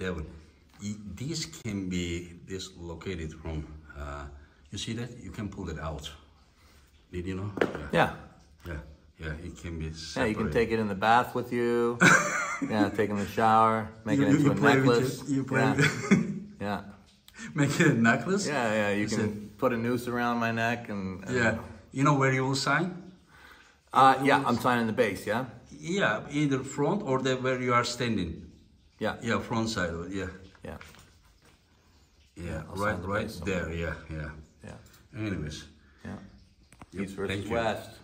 Devon, these can be dislocated from, you see that? You can pull it out. Did you know? Yeah. Yeah, it can be separated. Yeah, you can take it in the bath with you. Yeah, take it in the shower, make it into a necklace. You play yeah. with it. Yeah. Make it a necklace? Yeah, you can put a noose around my neck and yeah. You know where you will sign? Yeah, I'm signing the base, yeah? Yeah, either front or where you are standing. Yeah. Yeah, front side, yeah. Yeah. Yeah, right there, yeah. Yeah. Anyways. Yeah. Yep, East versus thank you. West.